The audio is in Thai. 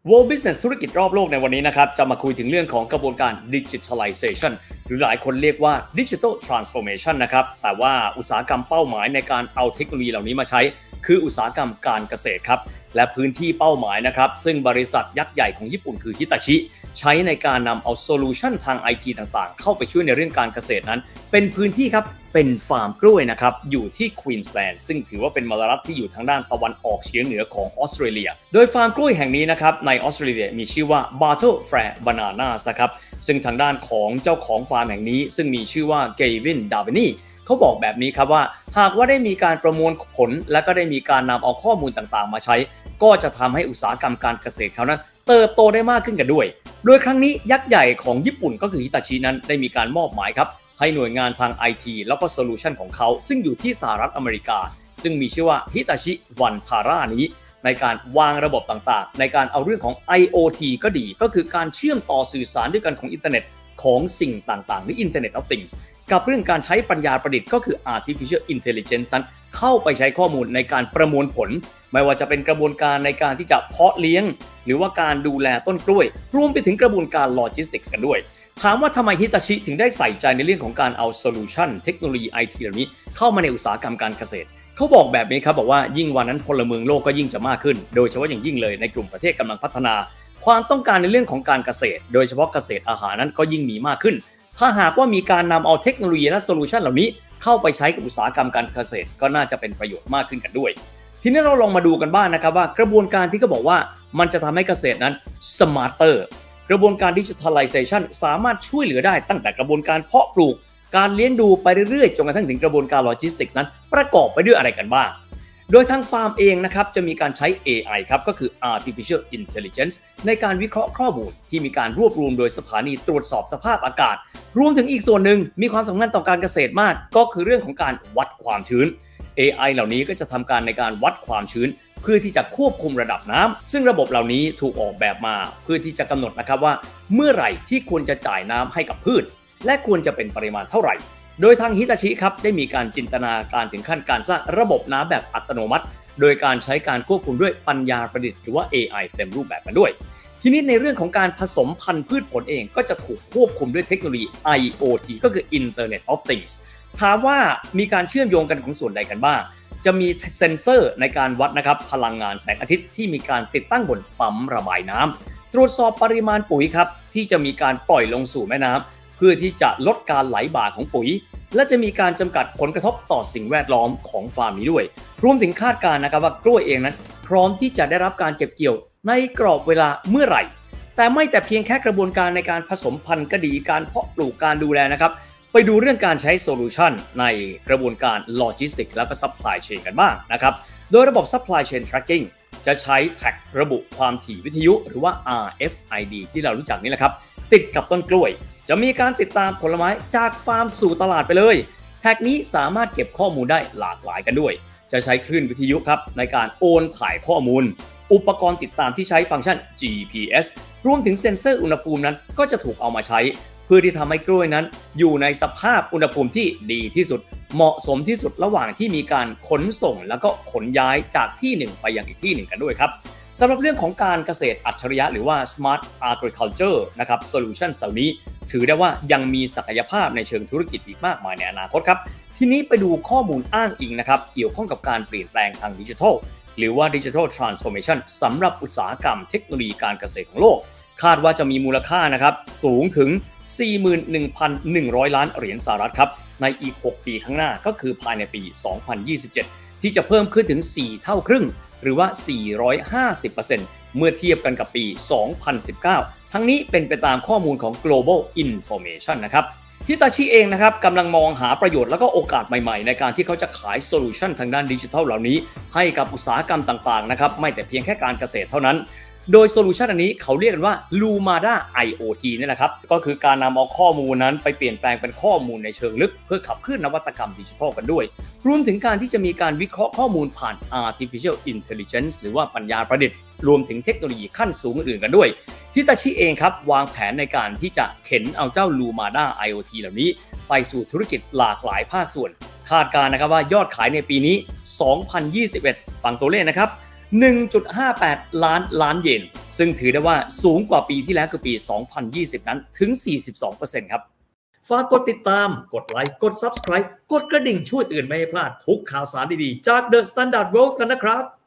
World Business ธุรกิจรอบโลกในวันนี้นะครับจะมาคุยถึงเรื่องของกระบวนการ Digitalization หรือหลายคนเรียกว่า Digital Transformation นะครับแต่ว่าอุตสาหกรรมเป้าหมายในการเอาเทคโนโลยีเหล่านี้มาใช้คืออุตสาหกรรมการเกษตรครับและพื้นที่เป้าหมายนะครับซึ่งบริษัทยักษ์ใหญ่ของญี่ปุ่นคือฮิตาชิใช้ในการนำเอาโซลูชันทาง IT ต่างๆเข้าไปช่วยในเรื่องการเกษตรนั้นเป็นพื้นที่ครับเป็นฟาร์มกล้วยนะครับอยู่ที่ควีนสแลนด์ซึ่งถือว่าเป็นมลรัฐที่อยู่ทางด้านตะวันออกเฉียงเหนือของออสเตรเลียโดยฟาร์มกล้วยแห่งนี้นะครับในออสเตรเลียมีชื่อว่า Battlefrare Bananas นะครับซึ่งทางด้านของเจ้าของฟาร์มแห่งนี้ซึ่งมีชื่อว่าเกวินดาวินีเขาบอกแบบนี้ครับว่าหากว่าได้มีการประมวลผลและก็ได้มีการนำเอาข้อมูลต่างๆมาใช้ก็จะทำให้อุตสาหกรรมการเกษตรเขานั้นเติบโตได้มากขึ้นกันด้วยโดยครั้งนี้ยักษ์ใหญ่ของญี่ปุ่นก็คือฮิตาชินั้นได้มีการมอบหมายครับให้หน่วยงานทาง IT แล้วก็โซลูชันของเขาซึ่งอยู่ที่สหรัฐอเมริกาซึ่งมีชื่อว่าฮิตาชิวันทาร่านี้ในการวางระบบต่างๆในการเอาเรื่องของ IoT ก็ดีก็คือการเชื่อมต่อสื่อสารด้วยกันของอินเทอร์เน็ตของสิ่งต่างๆหรือ Internet of Things กับเรื่องการใช้ปัญญาประดิษฐ์ก็คือ Artificial Intelligence นั้นเข้าไปใช้ข้อมูลในการประมวลผลไม่ว่าจะเป็นกระบวนการในการที่จะเพาะเลี้ยงหรือว่าการดูแลต้นกล้วยรวมไปถึงกระบวนการโลจิสติกส์กันด้วยถามว่าทำไมฮิตาชิถึงได้ใส่ใจในเรื่องของการเอาโซลูชันเทคโนโลยี IT เหล่านี้เข้ามาในอุตสาหกรรมการเกษตรเขาบอกแบบนี้ครับบอกว่ายิ่งวันนั้นพลเมืองโลกก็ยิ่งจะมากขึ้นโดยเฉพาะอย่างยิ่งเลยในกลุ่มประเทศกำลังพัฒนาความต้องการในเรื่องของการเกษตรโดยเฉพาะเกษตรอาหารนั้นก็ยิ่งมีมากขึ้นถ้าหากว่ามีการนำเอาเทคโนโลยีและโซลูชันเหล่านี้เข้าไปใช้กับอุตสาหกรรมการเกษตรก็น่าจะเป็นประโยชน์มากขึ้นกันด้วยทีนี้เราลองมาดูกันบ้าง นะครับว่ากระบวนการที่เขาบอกว่ามันจะทำให้เกษตรนั้น smarter กระบวนการ Digitalization สามารถช่วยเหลือได้ตั้งแต่กระบวนการเพาะปลูกการเลี้ยงดูไปเรื่อยๆจนกระทั่งถึงกระบวนการโลจิสติกส์นั้นประกอบไปด้วยอะไรกันบ้างโดยทางฟาร์มเองนะครับจะมีการใช้ AI ครับก็คือ Artificial Intelligence ในการวิเคราะห์ข้อมูลที่มีการรวบรวมโดยสถานีตรวจสอบสภาพอากาศรวมถึงอีกส่วนหนึ่งมีความสำคัญต่อการเกษตรมากก็คือเรื่องของการวัดความชื้น AI เหล่านี้ก็จะทำการในการวัดความชื้นเพื่อที่จะควบคุมระดับน้ำซึ่งระบบเหล่านี้ถูกออกแบบมาเพื่อที่จะกำหนดนะครับว่าเมื่อไหร่ที่ควรจะจ่ายน้ำให้กับพืชและควรจะเป็นปริมาณเท่าไหร่โดยทางฮิตาชิครับได้มีการจินตนาการถึงขั้นการสร้างระบบน้ำแบบอัตโนมัติโดยการใช้การควบคุมด้วยปัญญาประดิษฐ์หรือว่า AI เต็มรูปแบบกันด้วยทีนี้ในเรื่องของการผสมพันธุ์พืชผลเองก็จะถูกควบคุมด้วยเทคโนโลยี IoT ก็คือ Internet of Things ถามว่ามีการเชื่อมโยงกันของส่วนใดกันบ้างจะมีเซ็นเซอร์ในการวัดนะครับพลังงานแสงอาทิตย์ที่มีการติดตั้งบนปั๊มระบายน้ำตรวจสอบปริมาณปุ๋ยครับที่จะมีการปล่อยลงสู่แม่น้ำเพื่อที่จะลดการไหลบ่าของปุ๋ยและจะมีการจำกัดผลกระทบต่อสิ่งแวดล้อมของฟาร์มนี้ด้วยรวมถึงคาดการณ์นะครับว่ากล้วยเองนั้นพร้อมที่จะได้รับการเก็บเกี่ยวในกรอบเวลาเมื่อไหร่แต่ไม่แต่เพียงแค่กระบวนการในการผสมพันธุ์ก็ดีการเพาะปลูกการดูแลนะครับไปดูเรื่องการใช้โซลูชันในกระบวนการโลจิสติกส์และก็ซัพพลายเชนกันบ้างนะครับโดยระบบ Supply Chain Tracking จะใช้แท็กระบุความถี่วิทยุหรือว่า RFID ที่เรารู้จักนี่แหละครับติดกับต้นกล้วยจะมีการติดตามผลไม้จากฟาร์มสู่ตลาดไปเลยแท็กนี้สามารถเก็บข้อมูลได้หลากหลายกันด้วยจะใช้คลื่นวิทยุครับในการโอนถ่ายข้อมูลอุปกรณ์ติดตามที่ใช้ฟังก์ชัน GPS รวมถึงเซ็นเซอร์อุณหภูมินั้นก็จะถูกเอามาใช้เพื่อที่ทำให้กล้วยนั้นอยู่ในสภาพอุณหภูมิที่ดีที่สุดเหมาะสมที่สุดระหว่างที่มีการขนส่งแล้วก็ขนย้ายจากที่หนึ่งไปยังอีกที่หนึ่งกันด้วยครับสำหรับเรื่องของการเกษตรอัจฉริยะหรือว่า Smart Agriculture นะครับ Solutions เหล่านี้ถือได้ว่ายังมีศักยภาพในเชิงธุรกิจอีกมากมายในอนาคตครับทีนี้ไปดูข้อมูลอ้างอิงนะครับเกี่ยวข้องกับการเปลี่ยนแปลงทางดิจิทัลหรือว่า Digital Transformation สำหรับอุตสาหกรรมเทคโนโลยีการเกษตรของโลกคาดว่าจะมีมูลค่านะครับสูงถึง 41,100 ล้านเหรียญสหรัฐครับในอีก 6 ปีข้างหน้าก็คือภายในปี 2027 ที่จะเพิ่มขึ้นถึง 4 เท่าครึ่งหรือว่า 450% เมื่อเทียบกันกับปี 2019 ทั้งนี้เป็นไปตามข้อมูลของ Global Information นะครับฮิตาชิเองนะครับกำลังมองหาประโยชน์และก็โอกาสใหม่ๆในการที่เขาจะขายโซลูชันทางด้านดิจิทัลเหล่านี้ให้กับอุตสาหกรรมต่างๆนะครับไม่แต่เพียงแค่การเกษตรเท่านั้นโดยโซลูชันอันนี้เขาเรียกกันว่า Lumada IoT นี่แหละครับก็คือการนำเอาข้อมูลนั้นไปเปลี่ยนแปลงเป็นข้อมูลในเชิงลึกเพื่อขับเคลื่อนนวัตกรรมดิจิทัลกันด้วยรวมถึงการที่จะมีการวิเคราะห์ข้อมูลผ่าน Artificial Intelligence หรือว่าปัญญาประดิษฐ์รวมถึงเทคโนโลยีขั้นสูงอื่นๆกันด้วยฮิตาชิเองครับวางแผนในการที่จะเข็นเอาเจ้า Lumada IoT เหล่านี้ไปสู่ธุรกิจหลากหลายภาคส่วนคาดการณ์นะครับว่ายอดขายในปีนี้ 2021 ฟังตัวเลขนะครับ 1.58 ล้านเยนซึ่งถือได้ว่าสูงกว่าปีที่แล้วคือปี 2020 นั้นถึง 42% ครับฝากกดติดตามกดไลค์กด Subscribe กดกระดิ่งช่วยเตือนไม่ให้พลาดทุกข่าวสารดีๆจาก The Standard World กันนะครับ